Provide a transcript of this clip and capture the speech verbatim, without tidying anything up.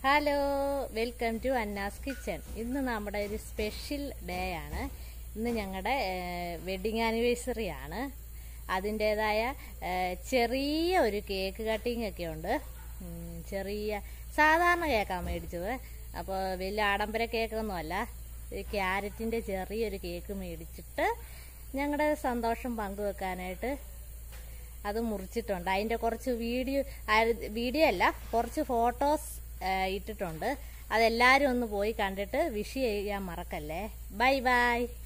Hello, welcome to Anna's kitchen. ഇന്ന് നമ്മുടെ ഒരു സ്പെഷ്യൽ ഡേ ആണ്. ഇന്ന് ഞങ്ങളുടെ വെഡിങ് ആനിവേഴ്സറി ആണ്. അതിൻ്റേതായ ചെറിയ ഒരു കേക്ക് കട്ടിങ് ഒക്കെ ഉണ്ട്. ചെറിയ സാധാരണ കേക്കാണ് മേടിച്ചത്. അപ്പോൾ വലിയ ആഡംബര കേക്കൊന്നുമല്ല, ക്യാരറ്റിൻ്റെ ചെറിയൊരു കേക്ക് മേടിച്ചിട്ട് ഞങ്ങളുടെ സന്തോഷം പങ്കുവെക്കാനായിട്ട് അത് മുറിച്ചിട്ടുണ്ട്. അതിൻ്റെ കുറച്ച് വീഡിയോ വീഡിയോ അല്ല കുറച്ച് ഫോട്ടോസ് ഇട്ടിട്ടുണ്ട്. അതെല്ലാവരും ഒന്ന് പോയി കണ്ടിട്ട് വിഷ് ചെയ്യാൻ മറക്കല്ലേ. Bye by.